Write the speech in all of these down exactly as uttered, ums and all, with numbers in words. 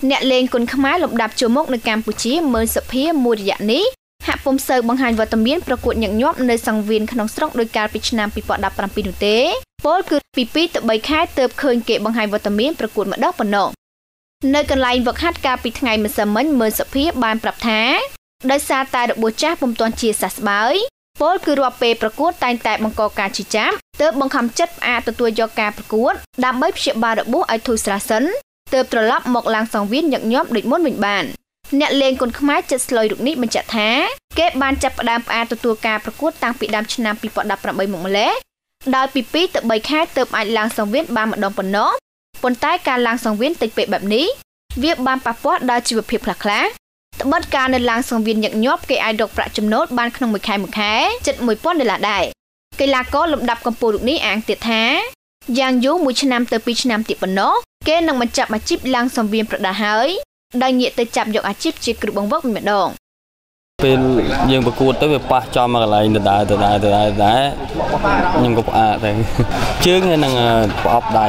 អ្នកលេងគុនខ្មែរលំដាប់ចូលមកនៅកម្ពុជាមើលសភាមួយរយៈនេះហាក់ពុំសូវបង្ហាញវត្តមានប្រកួតញឹកញាប់នៅសង្វៀនក្នុងស្រុកដោយកាលពីឆ្នាំពីរពាន់ដប់ប្រាំពីរនោះទេពលគឺពីពីរទៅបីខែទើបឃើញគេបង្ហាញវត្តមានប្រកួតម្ដងប៉ុណ្ណោះនៅកន្លែងវឹកហាត់កាលពីថ្ងៃម្សិលមិញមើលសភាបានប្រាប់ថាដោយសារតែរបួសចាស់ពុំទាន់ជាសះស្បើយពលគឺរាប់ពេលប្រកួតតែងតែបង្កការឈឺចាប់ទើបបង្ខំចិត្តផ្អាកទទួលយកការប្រកួតដើម្បីព្យាបាលរបួសឲ្យធូរស្រាលសិនទើបត្រឡប់មកឡើងសង្វៀនញឹកញាប់ដូចមុនវិញបានអ្នកលេងគុនខ្មែរចិត្តស្លុយរូបនេះបញ្ជាក់ថាគេបានចាប់ផ្ដើមផ្អាកទទួលការប្រកួតតាំងពីដើមឆ្នាំពីរពាន់ដប់ប្រាំបីមកម្លេះដោយពីពីរទៅបីខែទើបអាចឡើងសង្វៀនបានម្ដងប៉ុណ្ណោះប៉ុន្តែការឡើងសង្វៀនតិចពេកបែបនេះវាបានប៉ះពាល់ដល់ជីវភាពខ្លះខ្លះត្បិតការនៅឡើងសង្វៀនញឹកញាប់គេអាចរកប្រាក់ចំណូលបានក្នុងមួយខែមួយខែជិតមួយពាន់ដុល្លារដែរកីឡាករលំដាប់កម្ពុជារូបនេះអាងទៀតថាយ៉ាងយូរមួយឆ្នាំទៅពីរឆ្នាំទៀតប៉ុណ្ណោះគេនឹងបញ្ចប់អាជីពឡើងសង្វៀនប្រដាល់ហើយដោយងាកទៅចាប់យកអាជីពជាគ្រូបង្វឹកវិញម្ដងពេលយើងប្រកួតទៅវាប៉ះចំមកកន្លែងដដែលដដែលដដែលដែរខ្ញុំក៏ផ្អាកដែរជើងហើយនឹងប្រអប់ដៃ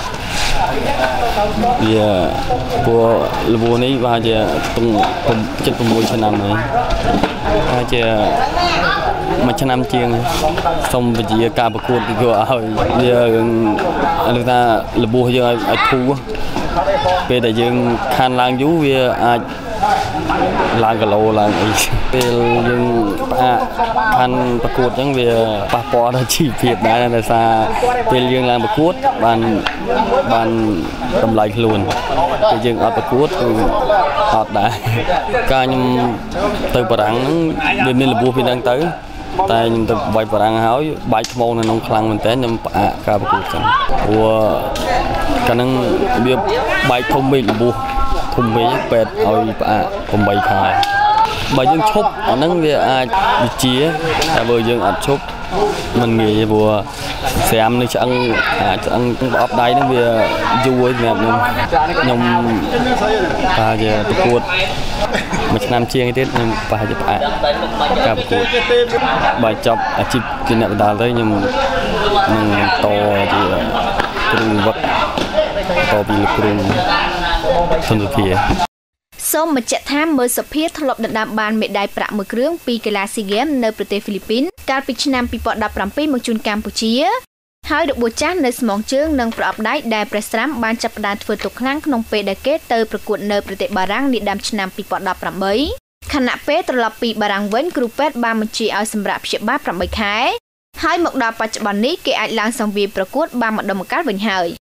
វាព្រោះលបនេះវាជាជិត6ឆ្នាំហើយហើយជាមួយឆ្នាំជាងសុំវិជាការប្រកួតគឺឲ្យវារឿងថាលបយើងឲ្យធូរពេលដែលយើងខានឡើងយូរវាអាចឡើងគីឡូឡើងអីពេលយើងផ្អាកខានប្រកួតអញ្ចឹងវាប៉ះពាល់ដល់ជីវភាពដែរដោយសារពេលយើងឡើងប្រកួតបានបានតម្លៃខ្លួនពេលយើងអត់ប្រកួតគឺអត់ដែរការខ្ញុំទៅបារាំងហ្នឹងវាមានរបួសពីហ្នឹងទៅតែខ្ញុំទៅវាយបារាំងហើយបាច់ថ្មនៅក្នុងខ្លាំងមែនតើខ្ញុំផ្អាកការប្រកួតចឹងព្រោះកាលហ្នឹងវាបែកធំពេករបួសធំពេកពេទ្យឲ្យផ្អាក8ខែបើយើងឈប់អាហ្នឹងវាអាចវិជាតែបើយើងអត់ឈប់មិនងាយព្រោះស្រាមនៅឆ្អឹងអាឆ្អឹងប្រអប់ដៃហ្នឹងវាយូរហើយសម្រាប់ខ្ញុំខ្ញុំប្រហែលជាប្រកួតមួយឆ្នាំជាងទៀតខ្ញុំប្រហែលជាផ្អាកការប្រកួតបើចប់អាជីពជាអ្នកបណ្ដាលទៅខ្ញុំនឹងតជាគ្រូវឹកតពីលោកគ្រូសន្តិភាពសូមបញ្ជាក់ថាមើលសភាធ្លាប់ដណ្ដើមបានមេដាយប្រាក់មួយគ្រឿងពីកីឡាស៊ីហ្គេមនៅប្រទេសហ្វីលីពីនកាលពីឆ្នាំពីរពាន់ដប់ប្រាំពីរមកជូនកម្ពុជាហើយរបួសចាស់នៅស្មងជើងនិងប្រអប់ដៃដែលប្រេស្ត្រាំបានចាប់ផ្ដើមធ្វើទុកខ្លាំងក្នុងពេលដែលគេទៅប្រកួតនៅប្រទេសបារាំងនាដើមឆ្នាំពីរពាន់ដប់ប្រាំបីខណៈពេលត្រឡប់ពីបារាំងវិញគ្រូពេទ្យបានបញ្ជាឲ្យសម្រាប់ព្យាបាលប្រាំបីខែហើយមកដល់បច្ចុប្បន្ននេះគេអាចឡើងសង្វៀនប្រកួតបានម្ដងម្កាលវិញហើយ